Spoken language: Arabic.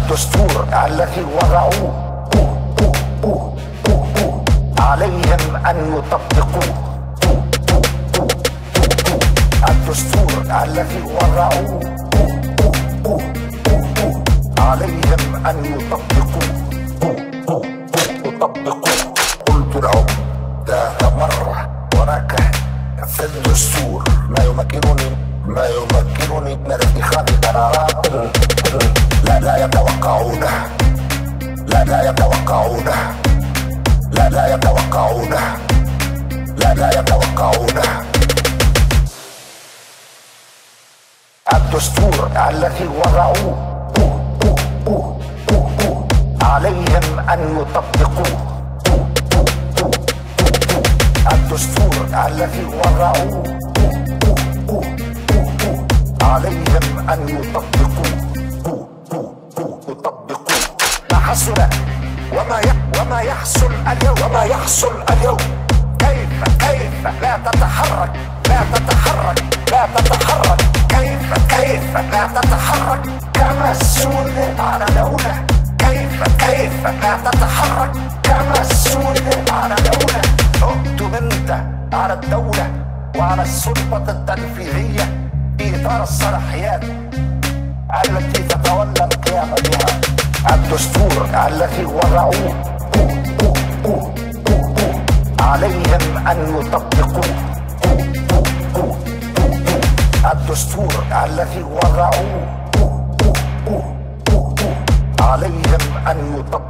الدستور الذي وضعوه عليهم أن يطبقوه. الدستور الذي وضعوه عليهم أن يطبقوه. قلت لهم ذات مرة هناك في الدستور ما يمكنني من اتخاذ قرارات لا يتوقعونه. الدستور الذي وضعوه عليهم أن يطبقوه. الدستور الذي وضعوه عليهم أن يطبقوه. ما حصل وما يحصل اليوم كيف لا تتحرك كيف لا تتحرك كمسؤول على دولة. كيف لا تتحرك كمسؤول على دولة. اكتب انت على الدولة وعلى السلطة التنفيذية في إطار الصلاحيات التي تتولى القيام بها. الدستور الذي وضعوه عليهم أن يطبقوه. الدستور الذي وضعوه عليهم أن يطبقوه.